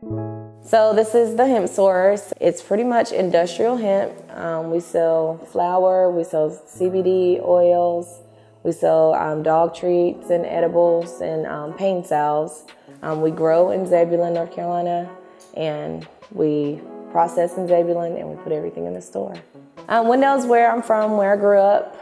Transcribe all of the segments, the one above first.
So this is the Hemp Source. It's pretty much industrial hemp. We sell flour, we sell CBD oils, we sell dog treats and edibles and pain salves. We grow in Zebulon, North Carolina, and we process in Zebulon, and we put everything in the store. Wendell's where I'm from, where I grew up.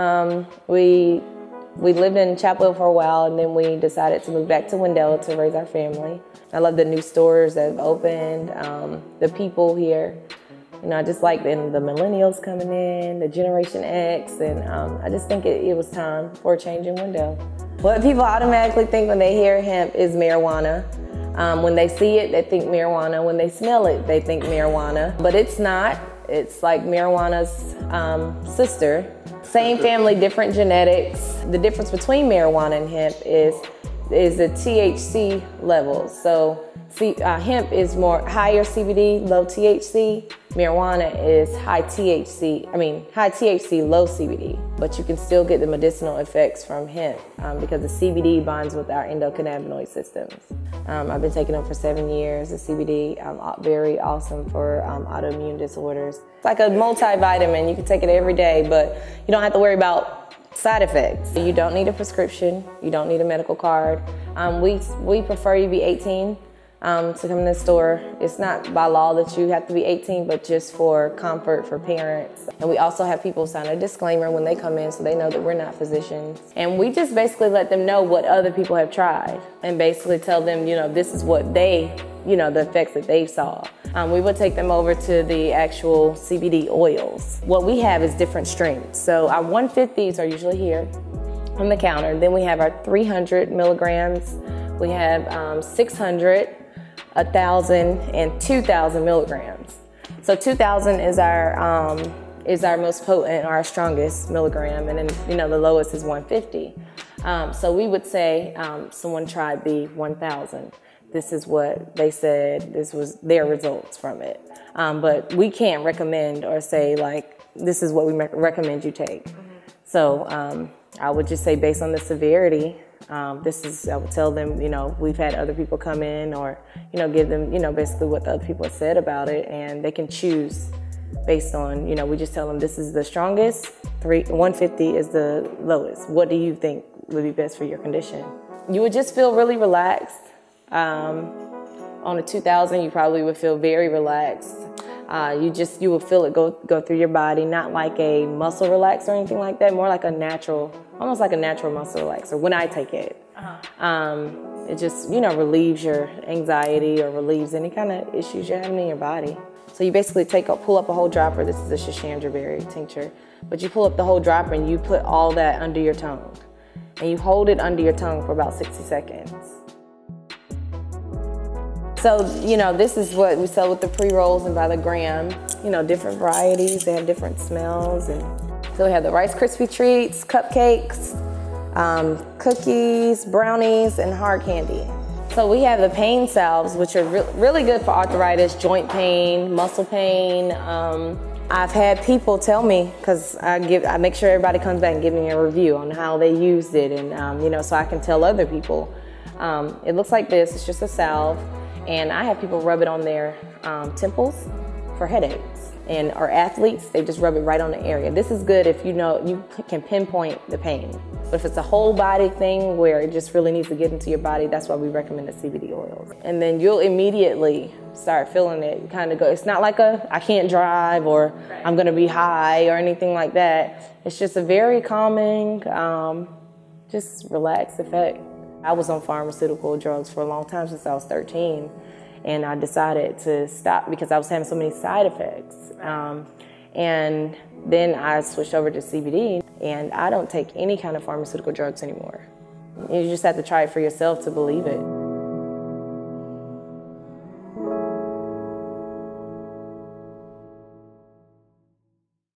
We lived in Chapel Hill for a while, and then we decided to move back to Wendell to raise our family. I love the new stores that have opened, the people here. You know, I just like the millennials coming in, the Generation X, and I just think it was time for a change in Wendell. What people automatically think when they hear hemp is marijuana. When they see it, they think marijuana. When they smell it, they think marijuana. But it's not. It's like marijuana's sister. Same family, different genetics. The difference between marijuana and hemp is the THC levels. So hemp is more higher CBD, low THC. Marijuana is high THC, low CBD. But you can still get the medicinal effects from hemp because the CBD binds with our endocannabinoid systems. I've been taking them for 7 years. The CBD, very awesome for autoimmune disorders. It's like a multivitamin. You can take it every day, but you don't have to worry about side effects. You don't need a prescription. You don't need a medical card. We prefer you be 18 to come in the store. It's not by law that you have to be 18, but just for comfort for parents. And we also have people sign a disclaimer when they come in so they know that we're not physicians. And we just basically let them know what other people have tried and basically tell them, you know, this is what the effects that they saw. We would take them over to the actual CBD oils. What we have is different strengths. So our 150s are usually here on the counter. Then we have our 300 milligrams. We have 600, 1,000, and 2,000 milligrams. So 2,000 is our most potent, our strongest milligram, and then the lowest is 150. So we would say someone tried the 1,000. This is what they said. This was their results from it. But we can't recommend or say like this is what we recommend you take. So I would just say based on the severity. I would tell them, we've had other people come in or, give them, basically what the other people have said about it, and they can choose based on, we just tell them this is the strongest, 150 is the lowest. What do you think would be best for your condition? You would just feel really relaxed. On a 2,000, you probably would feel very relaxed. You would feel it go through your body, not like a muscle relaxer or anything like that, more like almost like a natural muscle relaxer when I take it. It just, relieves your anxiety or relieves any kind of issues you're having in your body. So you basically pull up a whole dropper. This is a Shashandra berry tincture. But you pull up the whole dropper and you put all that under your tongue. And you hold it under your tongue for about 60 seconds. So, this is what we sell with the pre-rolls and by the gram. Different varieties, they have different smells. And so we have the Rice Krispie treats, cupcakes, cookies, brownies, and hard candy. So we have the pain salves, which are really good for arthritis, joint pain, muscle pain. I've had people tell me, because I make sure everybody comes back and give me a review on how they used it, and so I can tell other people. It looks like this. It's just a salve. And I have people rub it on their temples for headaches. And our athletes, they just rub it right on the area. This is good if you can pinpoint the pain. But if it's a whole body thing where it just really needs to get into your body, that's why we recommend the CBD oils. And then you'll immediately start feeling it it's not like I can't drive or I'm gonna be high or anything like that. It's just a very calming, just relaxed effect. I was on pharmaceutical drugs for a long time, since I was 13, and I decided to stop because I was having so many side effects. And then I switched over to CBD, and I don't take any kind of pharmaceutical drugs anymore. You just have to try it for yourself to believe it.